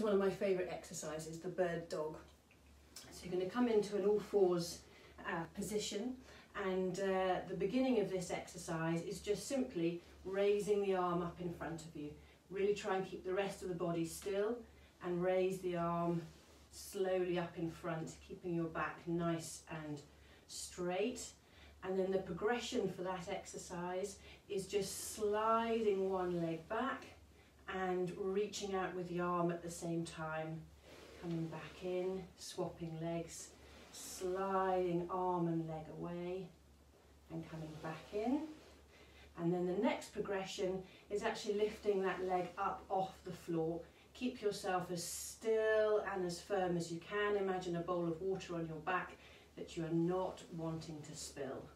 one of my favourite exercises, the bird dog. So you're going to come into an all fours position, and the beginning of this exercise is just simply raising the arm up in front of you. Really try and keep the rest of the body still and raise the arm slowly up in front, keeping your back nice and straight. And then the progression for that exercise is just sliding one leg back and reaching out with the arm at the same time. Coming back in, swapping legs, sliding arm and leg away and coming back in. And then the next progression is actually lifting that leg up off the floor. Keep yourself as still and as firm as you can. Imagine a bowl of water on your back that you are not wanting to spill.